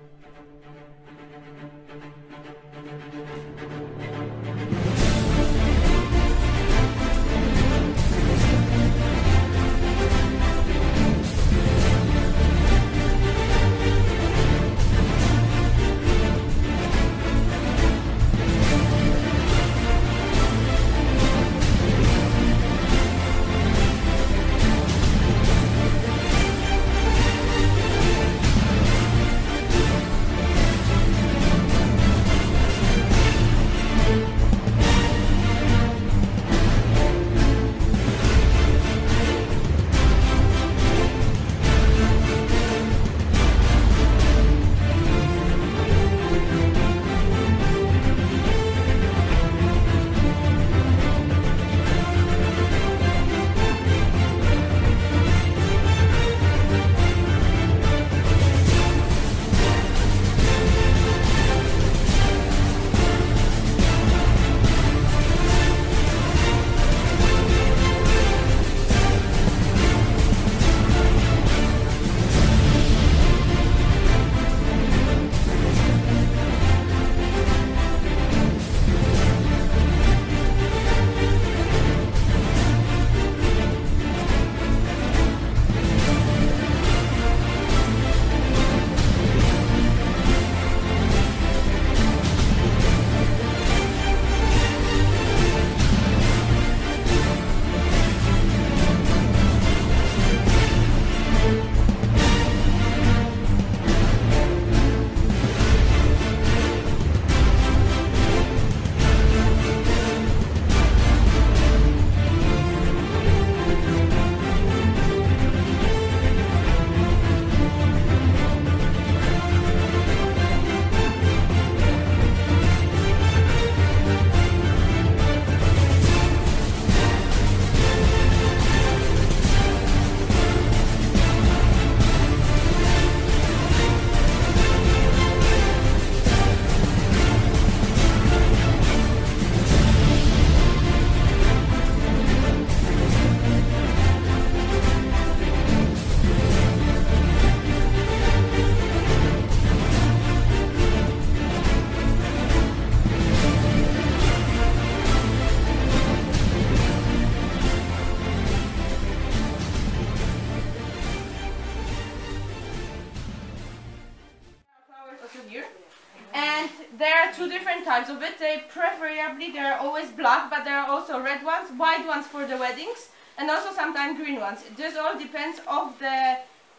And there are two different types of it. Preferably they are always black, but there are also red ones, white ones for the weddings, and also sometimes green ones. It just all depends of the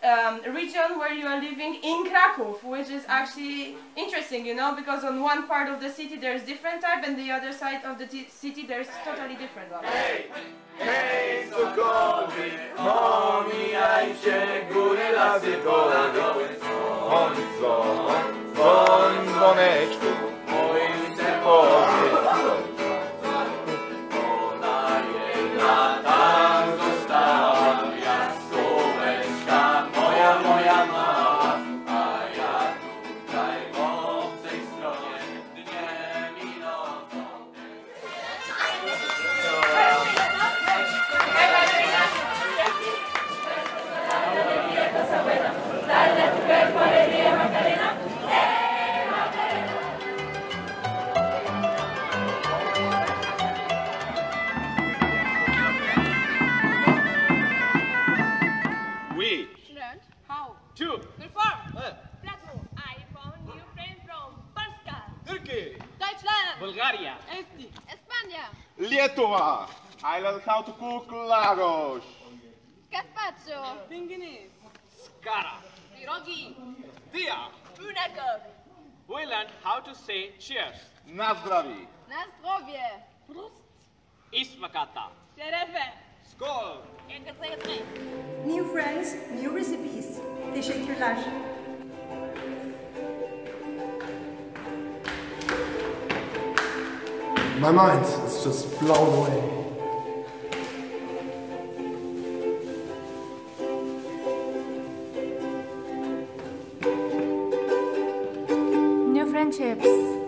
region where you are living in Kraków, which is actually interesting, you know, because on one part of the city there's different type, and the other side of the city there's totally different one. Hej, hej, sokoły, omijajcie góry, lasy, pola, doły, dzwoń, dzwoń, dzwoń, dzwoneczku, moim sercowi. Ona jedna tam została, jaskółeczka moja, moja mała, a ja tutaj w obcej stronie dniem i nocą. We Learned how. to Perform. Platform. I found new friend from Polska. Turkey, Deutschland. Bulgaria, Esti. España. Lietuva. I learned how to cook lagos. Gazpacho. Pinguinis. Skara, Pirogi. Dia. Bunakov. We learned how to say cheers. Na zdrowie. Na zdrowie. Ismakata, Şerefe. Skol. New friends, new recipes. Teşekkürler. My mind is just blown away. New friendships.